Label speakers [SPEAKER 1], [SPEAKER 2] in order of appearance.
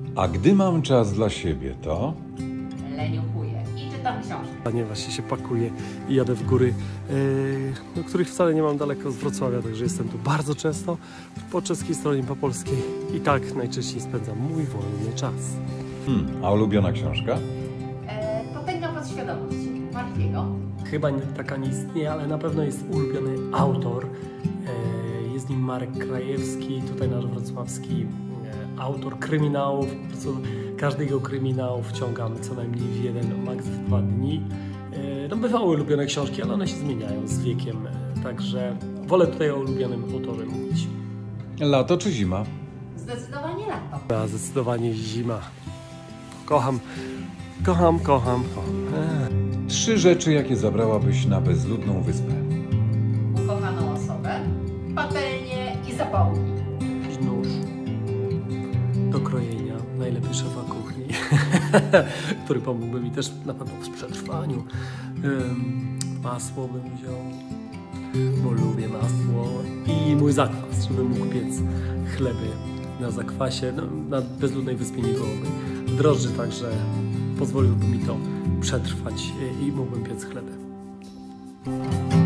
[SPEAKER 1] A gdy mam czas dla siebie, to...
[SPEAKER 2] Leniuchuję i czytam książki.
[SPEAKER 3] A nie, właśnie się pakuję i jadę w góry, do których wcale nie mam daleko z Wrocławia, także jestem tu bardzo często, po czeskiej stronie, po polskiej i tak najczęściej spędzam mój wolny czas.
[SPEAKER 1] A ulubiona książka?
[SPEAKER 2] Potęga podświadomości Martiego.
[SPEAKER 3] Chyba taka nie istnieje, ale na pewno jest ulubiony autor. Jest nim Marek Krajewski, tutaj nasz wrocławski autor kryminałów. Po prostu każdy jego kryminał wciągam co najmniej w jeden, maks w 2 dni. No bywały ulubione książki, ale one się zmieniają z wiekiem, także wolę tutaj o ulubionym autorze mówić.
[SPEAKER 1] Lato czy zima?
[SPEAKER 2] Zdecydowanie lato.
[SPEAKER 3] A zdecydowanie zima. Kocham, kocham, kocham, kocham.
[SPEAKER 1] 3 rzeczy, jakie zabrałabyś na bezludną wyspę.
[SPEAKER 2] Ukochaną osobę, patelnię i zapałki.
[SPEAKER 3] Nóż do krojenia, najlepiej szefa kuchni, który pomógłby mi też na pewno w przetrwaniu. Masło bym wziął, bo lubię masło, i mój zakwas, żebym mógł piec chleby na zakwasie. No, na bezludnej wyspie nie byłoby drożdży, także pozwoliłby mi to przetrwać i mógłbym piec chleby.